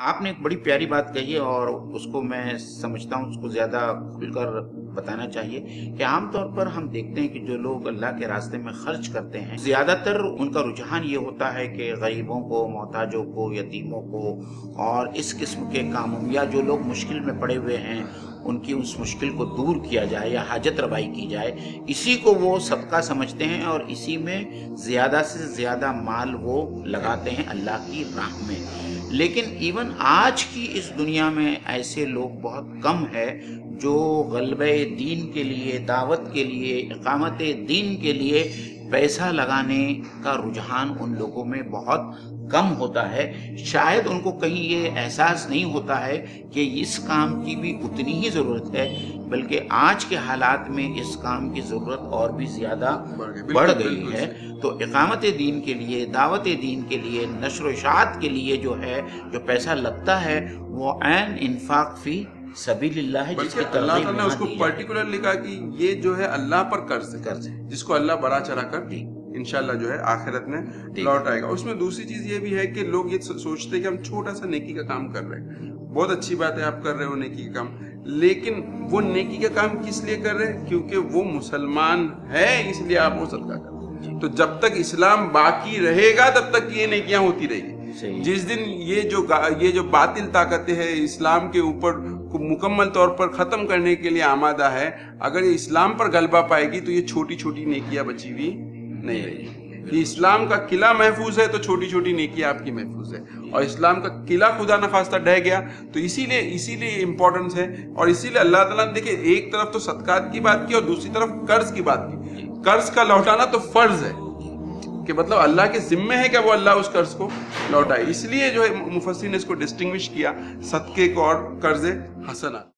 آپ نے ایک بڑی پیاری بات کہی ہے اور اس کو میں سمجھتا ہوں اس کو زیادہ کھل کر بتانا چاہیے کہ عام طور پر ہم دیکھتے ہیں کہ جو لوگ اللہ کے راستے میں خرچ کرتے ہیں زیادہ تر ان کا رجحان یہ ہوتا ہے کہ غریبوں کو، محتاجوں کو، یتیموں کو اور اس قسم کے کاموں یا جو لوگ مشکل میں پڑے ہوئے ہیں ان کی اس مشکل کو دور کیا جائے یا حاجت روائی کی جائے، اسی کو وہ صدقہ سمجھتے ہیں اور اسی میں زیادہ سے زیادہ مال وہ لگاتے ہیں اللہ کی راہ میں۔ لیکن ایون آج کی اس دنیا میں ایسے لوگ بہت کم ہے جو غلبہ دین کے لیے، دعوت کے لیے، اقامت دین کے لیے پیسہ لگانے کا رجحان ان لوگوں میں بہت کم ہوتا ہے۔ شاید ان کو کہیں یہ احساس نہیں ہوتا ہے کہ اس کام کی بھی اتنی ہی ضرورت ہے، بلکہ آج کے حالات میں اس کام کی ضرورت اور بھی زیادہ بڑھ گئی ہے۔ تو اقامت دین کے لیے، دعوت دین کے لیے، نشر و اشاعت کے لیے جو ہے جو پیسہ لگتا ہے وہ عین انفاق فی سبیل اللہ ہے، جس کی اللہ تعالیٰ نے اس کو پرٹیکولر لکھا کہ یہ جو ہے اللہ پر قرض ہے، جس کو اللہ بڑا چڑھا کر انشاءاللہ جو ہے آخرت میں لوٹ آئے گا۔ اس میں دوسری چیز یہ بھی ہے کہ لوگ یہ سوچتے کہ ہم چھوٹا سا نیکی کا کام کر رہے ہیں، بہت اچھی بات ہے آپ کر رہے ہو نیکی کا کام، لیکن وہ نیکی کا کام کس لیے کر رہے ہیں؟ کیونکہ وہ مسلمان ہے اس لیے آپ وہ صدقہ کر رہے ہیں۔ تو جب تک اسلام باقی رہے گا تب تک یہ نیکیاں ہوتی رہے گی۔ جس دن یہ جو باطل طاقتیں ہیں اسلام کے اوپر مکمل طور پر ختم کرنے کے لیے آمادہ ہے، اگر یہ اسلام پر غلبہ پائے گی تو یہ چھوٹی چھوٹی نیکیاں بچی ہوئی نہیں رہے گی۔ یہ اسلام کا قلعہ محفوظ ہے تو چھوٹی چھوٹی نیکیاں آپ کی محفوظ ہے، اور اسلام کا قلعہ خدا نخواستہ ڈہ گیا تو اسی لیے امپورٹنس ہے۔ اور اسی لیے اللہ تعالیٰ نے دیکھیں ایک طرف تو صدقات کی بات کی اور دوسری طرف قرض کی بات کی۔ قرض کا لوٹانا تو فرض ہے کہ مطلب اللہ کے ذمے ہے کہ وہ اللہ اس قرض کو لوٹائے، اس لیے جو ہے مفسرین نے اس کو ڈسٹنگوش کیا صدقے کو اور قرض حسنہ۔